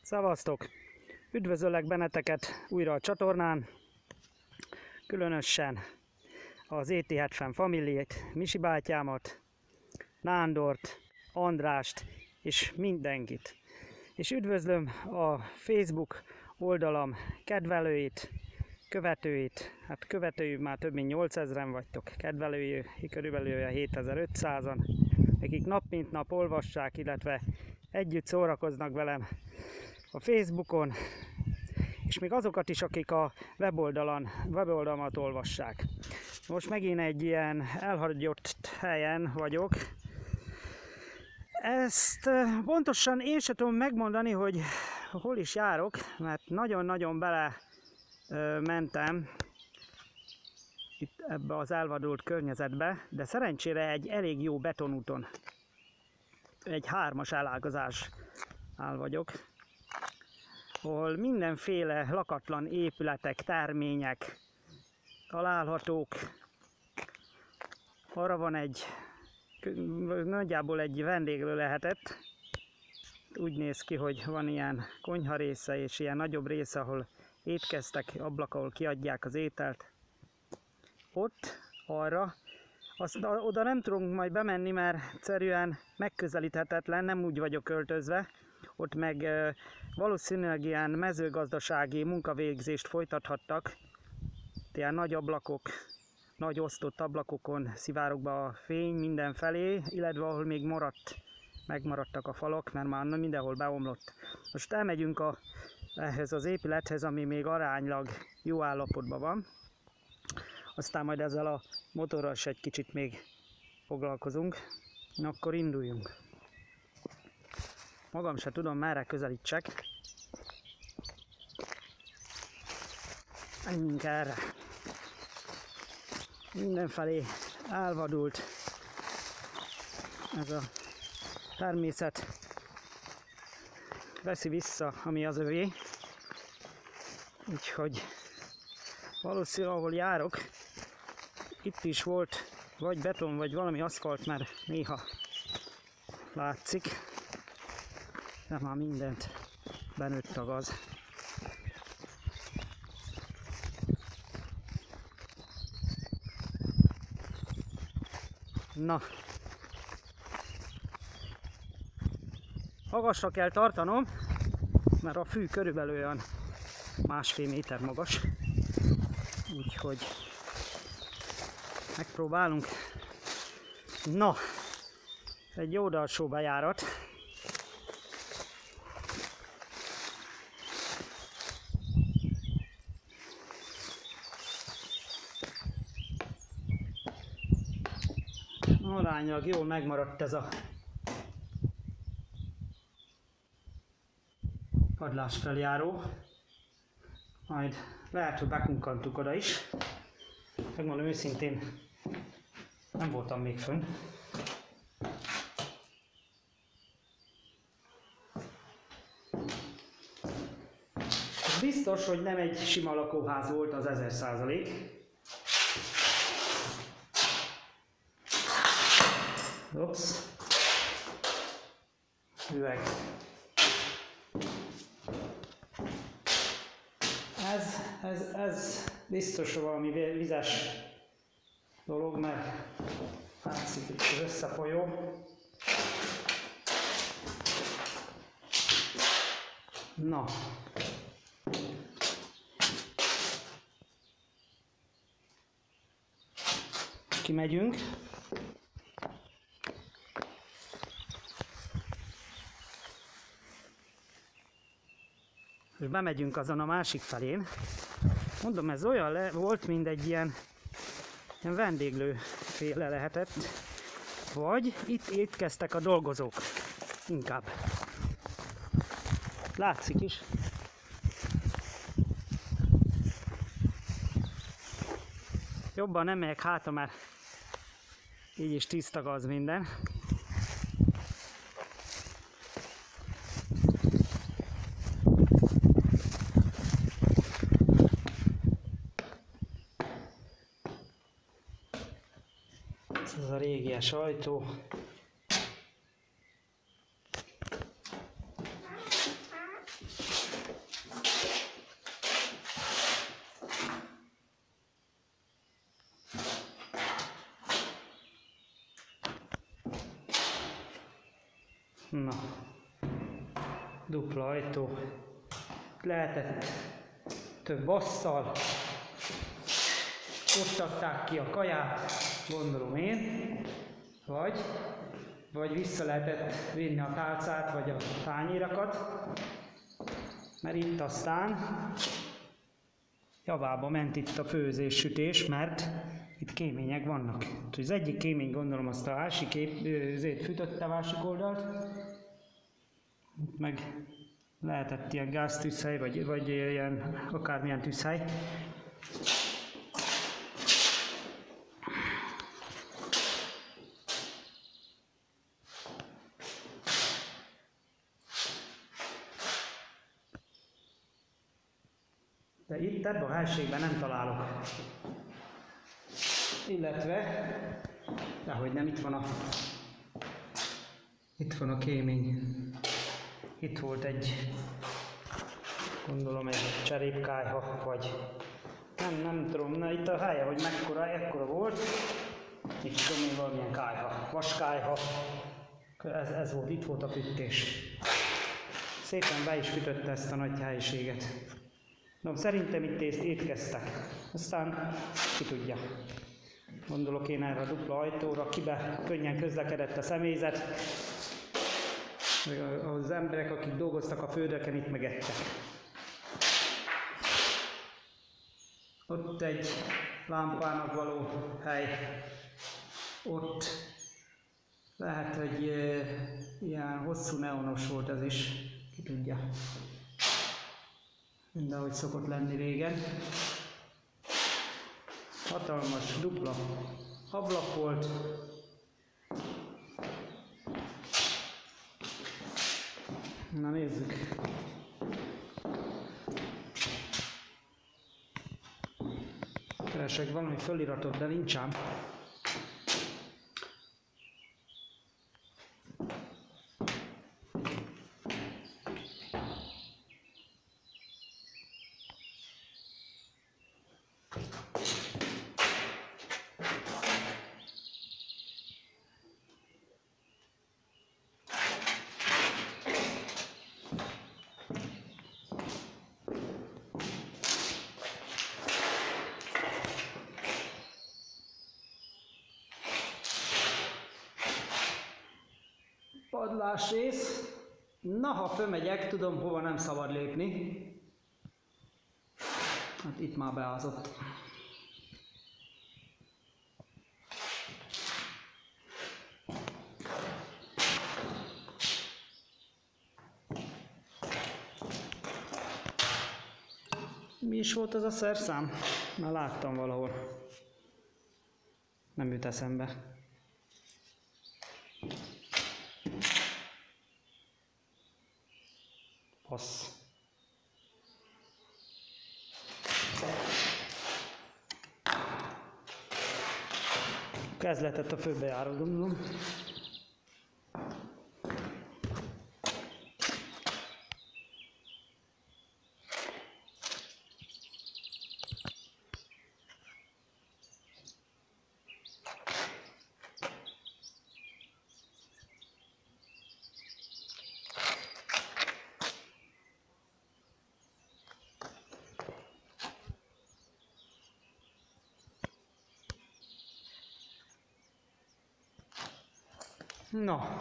Szevasztok! Üdvözöllek benneteket újra a csatornán, különösen az ET70 Family-t, Misi bátyámat, Nándort, Andrást és mindenkit. És üdvözlöm a Facebook oldalam kedvelőit, követőit, hát követői már több mint 8000-en vagytok, kedvelői körülbelül 7500-an, akik nap mint nap olvassák, illetve együtt szórakoznak velem a Facebookon, és még azokat is, akik a weboldalamat olvassák. Most megint egy ilyen elhagyott helyen vagyok. Ezt pontosan én sem tudom megmondani, hogy hol is járok, mert nagyon-nagyon bele mentem itt ebbe az elvadult környezetbe, de szerencsére egy elég jó betonúton, egy 3-as elágazásnál vagyok, ahol mindenféle lakatlan épületek, termények találhatók. Arra van nagyjából egy vendéglő lehetett. Úgy néz ki, hogy van ilyen konyha része és ilyen nagyobb része, ahol étkeztek, ablak, ahol kiadják az ételt. Ott, arra, oda nem tudunk majd bemenni, mert egyszerűen megközelíthetetlen, nem úgy vagyok költözve. Ott meg valószínűleg ilyen mezőgazdasági munkavégzést folytathattak. Ilyen nagy ablakok, nagy osztott ablakokon szivárog be a fény mindenfelé, illetve ahol még megmaradtak a falak, mert már mindenhol beomlott. Most elmegyünk ehhez az épülethez, ami még aránylag jó állapotban van. Aztán majd ezzel a motorral is egy kicsit még foglalkozunk. Na, akkor induljunk. Magam se tudom, merre közelítsek. Menjünk erre. Mindenfelé elvadult ez a természet. Veszi vissza, ami az övé. Úgyhogy valószínűleg, ahol járok, itt is volt vagy beton, vagy valami aszfalt, mert néha látszik. De már mindent benőtt a gaz. Na, magasra kell tartanom, mert a fű körülbelül olyan 1,5 méter magas. Úgyhogy megpróbálunk. Na, egy jó alsó bejárat. Aránylag jól megmaradt ez a padlás feljáró. Majd lehet, hogy bekunkantuk oda is. Megmondom őszintén, nem voltam még fönn. Biztos, hogy nem egy sima lakóház volt az 1000%. Ups. Üveg. Ez biztos valami vizes dolog, mert látszik itt az összefolyó. Na. Kimegyünk. És bemegyünk azon a másik felén. Mondom, ez olyan volt, mint egy ilyen vendéglőféle lehetett. Vagy itt étkeztek a dolgozók. Inkább. Látszik is. Jobban nem megyek hátra, mert így is tiszta gaz minden. Ez a régies ajtó. Na, dupla ajtó. Lehetett több asztal. Ott adták ki a kaját, gondolom én, vagy vissza lehetett vinni a tálcát, vagy a tányérakat, mert itt aztán javába ment itt a főzés, sütés, mert itt kémények vannak. Úgyhogy az egyik kémény, gondolom, azt a másik fűtötte a másik oldalt, meg lehetett ilyen gáztűzhely, vagy ilyen akármilyen tűzhely. De itt ebben a helységben nem találok. Illetve, dehogy nem, itt van a kémény. Itt volt egy, gondolom, egy cserépkályha, vagy nem tudom, na itt a helye, hogy ekkora volt. Itt tudom én, valamilyen kályha, vaskályha. Ez volt, itt volt a fűtés. Szépen be is fűtötte ezt a nagy helyiséget. No, szerintem itt étkeztek. Aztán ki tudja. Gondolok én erre a dupla ajtóra, kibe könnyen közlekedett a személyzet. Az emberek, akik dolgoztak a földeken, itt megettek. Ott egy lámpának való hely. Ott lehet, hogy ilyen hosszú neonos volt ez is. Ki tudja. Mindenhogy szokott lenni régen. Hatalmas dupla ablak volt. Na nézzük. Keresek valami föliratot, de nincs ám. Padlásrész. Na, ha fölmegyek, tudom, hova nem szabad lépni. Hát itt már beázott. Mi is volt az a szerszám? Már láttam valahol. Nem jut eszembe. Passz. Kezdletett a főbejáró, gondolom. Na.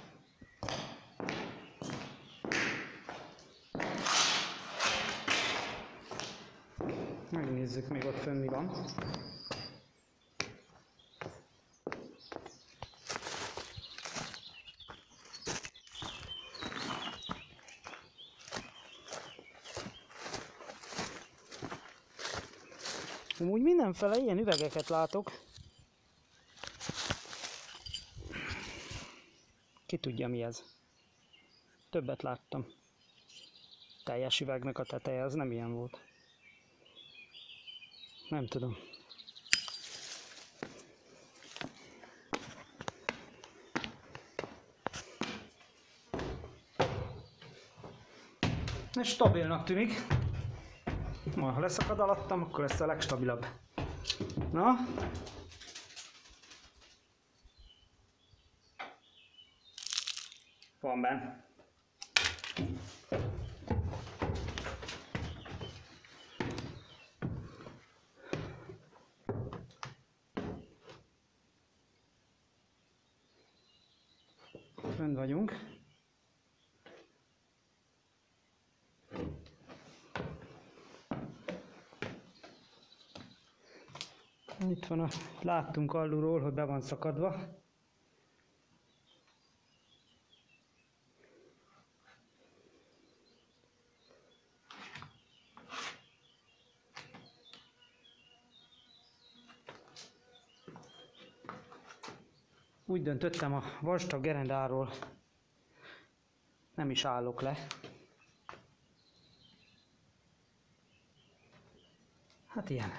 Megnézzük még ott fönn mi van. Amúgy mindenfele ilyen üvegeket látok. Ki tudja mi ez? Többet láttam. Teljes üvegnek a teteje, az nem ilyen volt. Nem tudom. Ez stabilnak tűnik. Ha leszakad alattam, akkor lesz a legstabilabb. Na? van benne. Fönn vagyunk. Itt van láttunk alulról, hogy be van szakadva. Úgy döntöttem, a vastag gerendáról nem is állok le. Hát ilyen.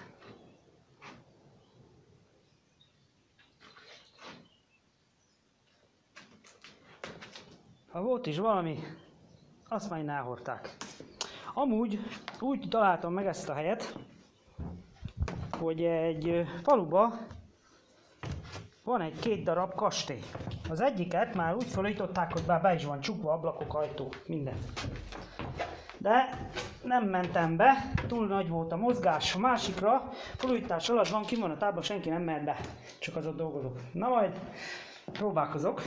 Ha volt is valami, azt már elhordták. Amúgy úgy találtam meg ezt a helyet, hogy egy faluba van egy 2 darab kastély. Az egyiket már úgy felújították, hogy be is van csukva, ablakok, ajtó, minden. De nem mentem be, túl nagy volt a mozgás. A másikra felújítás alatt van, ki van a tábla, senki nem mehet be, csak az ott dolgozók. Na majd próbálkozok.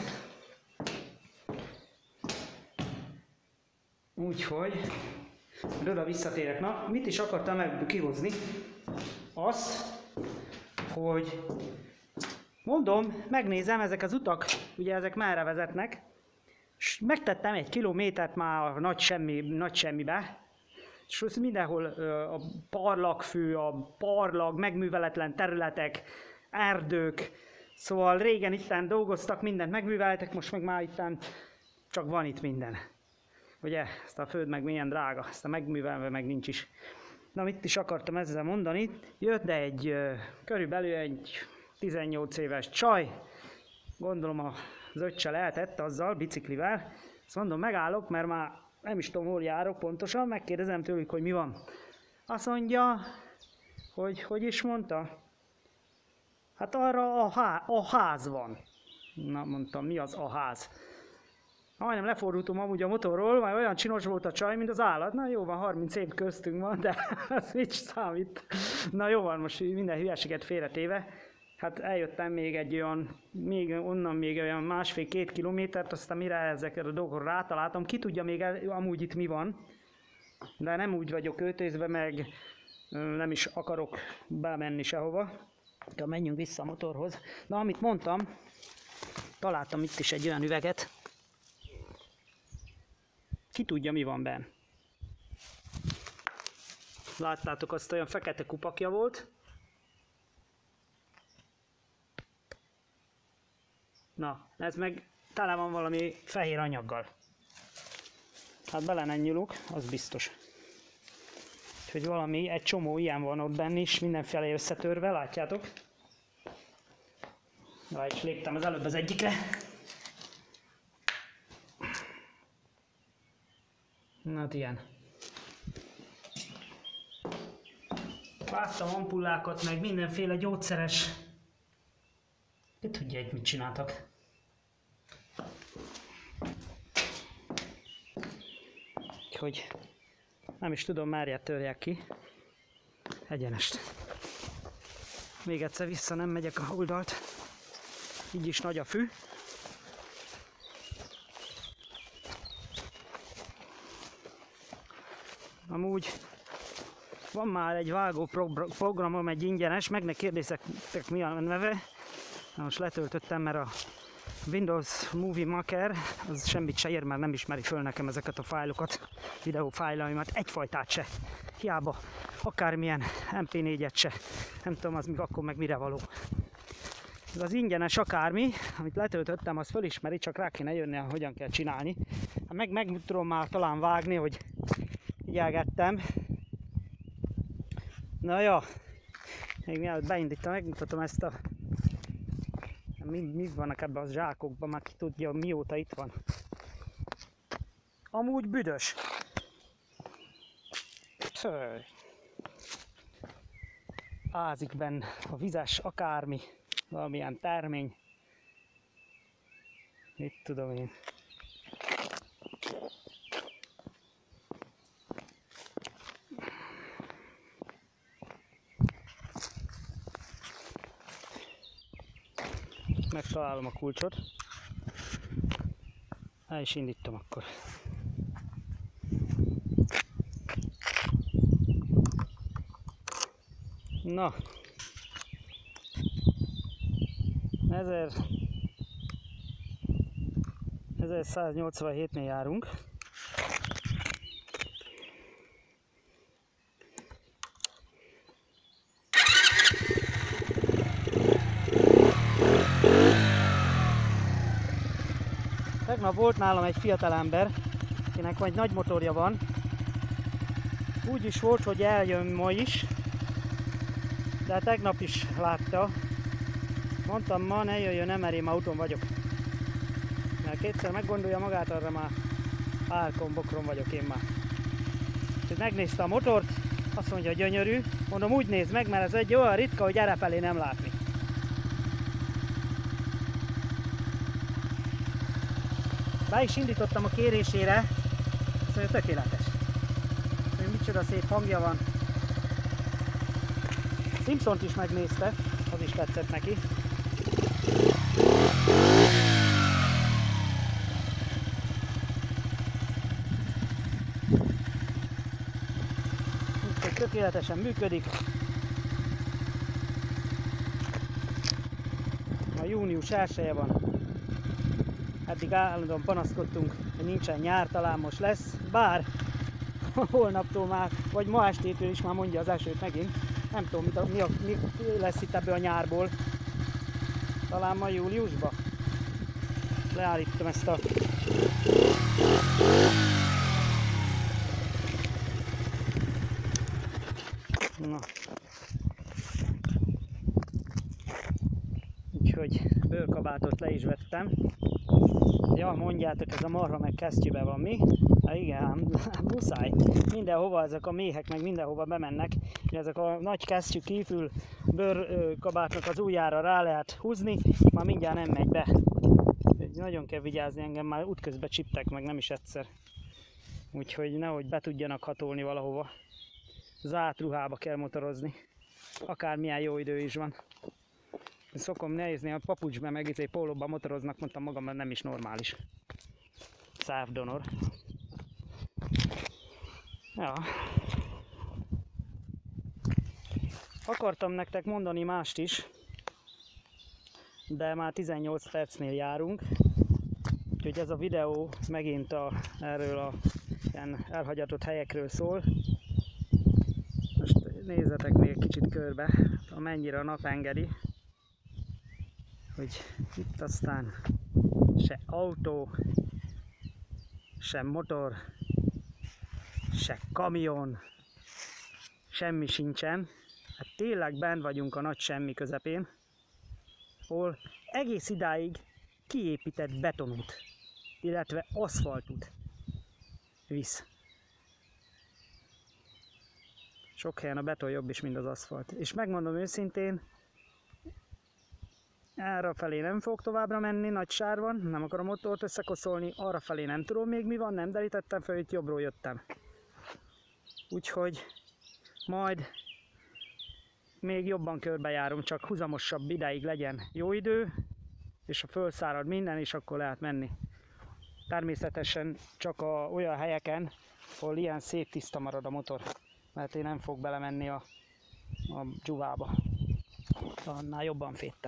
Úgyhogy oda visszatérek. Na, mit is akartam ebből kihozni? Az, hogy mondom, megnézem, ezek az utak, ugye ezek merre vezetnek, és megtettem 1 kilométert már a nagy semmibe, és mindenhol a parlagfű, a parlag, megműveletlen területek, erdők, szóval régen itten dolgoztak, mindent megműveltek, most meg már itten csak van itt minden. Ugye, ezt a föld meg milyen drága, ezt a megművelve meg nincs is. Na, mit is akartam ezzel mondani? Jött egy körülbelül egy 18 éves csaj, gondolom az öccse lehetett azzal, biciklivel. Azt mondom, megállok, mert már nem is tudom, hol járok pontosan, megkérdezem tőlük, hogy mi van. Azt mondja, hogy is mondta? Hát arra a ház van. Na, mondtam, mi az a ház? Majdnem lefordultam amúgy a motorról, majd olyan csinos volt a csaj, mint az állat. Na jó van, 30 év köztünk van, de az mit számít. Na jó van, most minden hülyeséget félretéve. Hát eljöttem még egy olyan, onnan még olyan 1,5-2 kilométert, aztán mire ezekre a dolgokra rátaláltam. Ki tudja még amúgy itt mi van, de nem úgy vagyok öltözve, meg nem is akarok bemenni sehova. De menjünk vissza a motorhoz. Na, amit mondtam, találtam itt is egy olyan üveget. Ki tudja, mi van benne. Láttátok, azt olyan fekete kupakja volt. Na, ez meg tele van valami fehér anyaggal. Hát bele nem nyúlok, az biztos. Úgyhogy valami, egy csomó ilyen van ott benne is, mindenféle összetörve, látjátok? Rá is léptem az előbb az egyikre. Na, hát ilyen. Láttam ampullákat, meg mindenféle gyógyszeres. Ki tudja, hogy mit csináltak. Úgyhogy nem is tudom, márját törják ki. Egyenest. Még egyszer vissza nem megyek a oldalt. Így is nagy a fű. Amúgy van már egy vágó programom, egy ingyenes, meg ne kérdézzetek, mi a neve. Na, most letöltöttem, mert a Windows Movie Maker az semmit se ér, mert nem ismeri föl nekem ezeket a fájlokat, videófájlaimat, egyfajtát se. Hiába akármilyen MP4-et se, nem tudom az akkor meg mire való. Ez az ingyenes akármi, amit letöltöttem, az fölismeri, csak rá kéne jönni, hogyan kell csinálni. Meg tudom már talán vágni, hogy igyelgettem. Na ja, még mielőtt beindítom, megmutatom ezt a... Mi vannak ebben a zsákokban, már ki tudja, mióta itt van. Amúgy büdös. Ázik benne a vizes akármi, valamilyen termény. Mit tudom én. megtalálom a kulcsot. El is indítom akkor. Na, 1187-nél járunk. Tegnap volt nálam egy fiatalember, akinek egy nagy motorja van. Úgy is volt, hogy eljön ma is, de tegnap is látta. Mondtam, ma ne jöjjön, nem, mert én autón vagyok. Mert kétszer meggondolja magát, arra már árkon, bokron vagyok én már. És megnézte a motort, azt mondja, gyönyörű. Mondom, úgy néz meg, mert ez egy olyan ritka, hogy errefelé nem látni. Be is indítottam a kérésére, azt mondja, tökéletes. Még micsoda szép hangja van. Simpsont is megnézte, az is tetszett neki. Úgyhogy tökéletesen működik. A június 1-e van. Eddig állandóan panaszkodtunk, hogy nincsen nyár, talán most lesz. Bár holnaptól már, vagy ma estétől is már mondja az esőt megint. Nem tudom, mi lesz itt ebből a nyárból. Talán ma júliusban. Leállítom ezt a... Na. Úgyhogy bőrkabátot le is vettem. Ja, mondjátok, ez a marha meg kesztyűbe van, mi? Hát igen, muszáj. Mindenhova ezek a méhek meg mindenhova bemennek. Ezek a nagy kesztyű kívül bőrkabátnak az ujjára rá lehet húzni, már mindjárt nem megy be. Nagyon kell vigyázni, engem már útközben csiptek meg, nem is egyszer. Úgyhogy nehogy be tudjanak hatolni valahova. Zárt ruhába kell motorozni. Akármilyen jó idő is van. Szokom nézni, a papucsban meg pólóban motoroznak, mondtam magamban, nem is normális. Self-donor. Ja. Akartam nektek mondani mást is, de már 18 percnél járunk. Úgyhogy ez a videó megint erről a ilyen elhagyatott helyekről szól. Most nézzetek még kicsit körbe, amennyire a nap engedi. Hogy itt aztán se autó, se motor, se kamion, semmi sincsen. Hát tényleg benn vagyunk a nagy semmi közepén, ahol egész idáig kiépített betonút, illetve aszfaltút visz. Sok helyen a beton jobb is, mint az aszfalt. És megmondom őszintén, erre felé nem fog továbbra menni, nagy sár van, nem akarom motort összekoszolni, arra felé nem tudom még mi van, nem derítettem fel, itt jobbról jöttem. Úgyhogy majd még jobban körbejárom, csak huzamosabb ideig legyen jó idő, és a fölszárad minden, és akkor lehet menni. Természetesen csak olyan helyeken, ahol ilyen szép tiszta marad a motor, mert én nem fog belemenni a dzsuvába. Annál jobban féttem.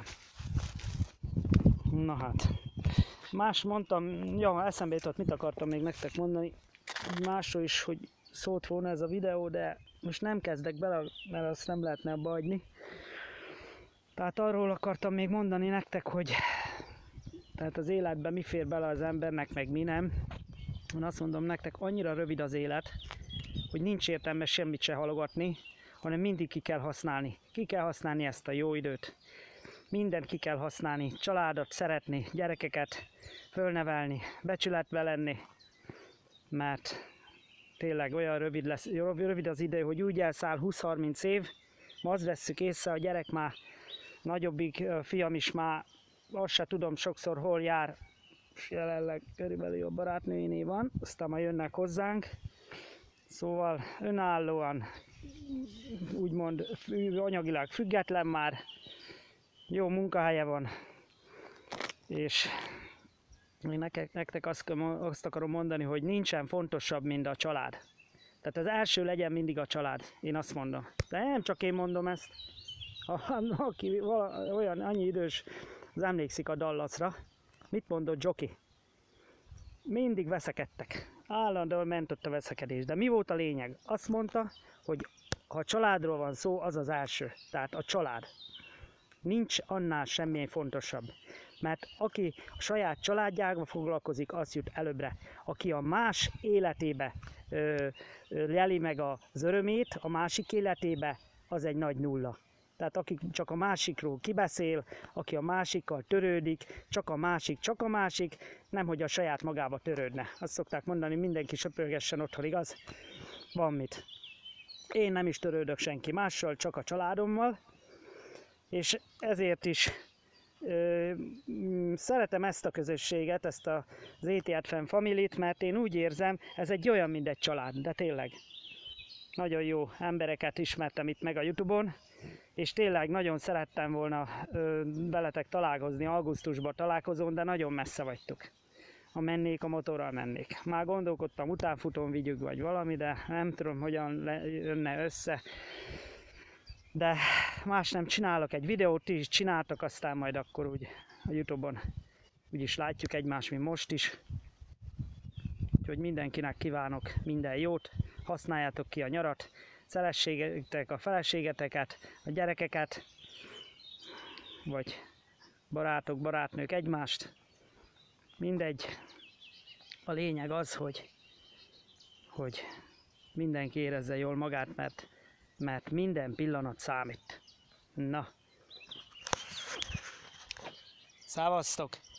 Na hát, más mondtam, ja, eszembe jutott, mit akartam még nektek mondani, másról is, hogy szólt volna ez a videó, de most nem kezdek bele, mert azt nem lehetne abba hagyni. Tehát arról akartam még mondani nektek, hogy tehát az életben mi fér bele az embernek, meg mi nem. Én azt mondom nektek, annyira rövid az élet, hogy nincs értelme semmit se halogatni, hanem mindig ki kell használni. Ki kell használni ezt a jó időt. Mindent ki kell használni, családot szeretni, gyerekeket fölnevelni, becsületbe lenni, mert tényleg olyan rövid az idő, hogy úgy elszáll 20-30 év, ma azt vesszük észre, a gyerek már nagyobbik, fiam is már azt se tudom sokszor hol jár, és jelenleg körülbelül a barátnőiné van, aztán majd jönnek hozzánk, szóval önállóan, úgymond anyagilag független már, jó munkahelye van, És én nektek azt akarom mondani, hogy nincsen fontosabb, mint a család. Tehát az első legyen mindig a család, én azt mondom. De nem csak én mondom ezt. Aki olyan annyi idős, az emlékszik a Dallasra. Mit mondott Jockey? Mindig veszekedtek. Állandóan ment ott a veszekedés. De mi volt a lényeg? Azt mondta, hogy ha a családról van szó, az az első. Tehát a család. Nincs annál semmilyen fontosabb. Mert aki a saját családjával foglalkozik, az jut előbbre. Aki a más életébe leli meg az örömét, a másik életébe, az egy nagy nulla. Tehát aki csak a másikról kibeszél, aki a másikkal törődik, csak a másik, nemhogy a saját magába törődne. Azt szokták mondani, mindenki söpörgessen otthon, igaz? Van mit. Én nem is törődök senki mással, csak a családommal, és ezért is szeretem ezt a közösséget, ezt az ETFM Family-t, mert én úgy érzem, ez egy olyan, mint egy család, de tényleg. Nagyon jó embereket ismertem itt meg a Youtube-on, és tényleg nagyon szerettem volna veletek találkozni, augusztusban találkozón, de nagyon messze vagytok. Ha mennék, a motorral mennék. Már gondolkodtam, utánfutón vigyük vagy valami, de nem tudom, hogyan jönne össze. De más nem csinálok egy videót, ti is csináltak, aztán majd akkor úgy a Youtube-on úgyis látjuk egymást, mint most is. Úgyhogy mindenkinek kívánok minden jót, használjátok ki a nyarat, szeressétek a feleségeteket, a gyerekeket, vagy barátok, barátnők egymást. Mindegy. A lényeg az, hogy mindenki érezze jól magát, mert minden pillanat számít. Na. Szávasztok!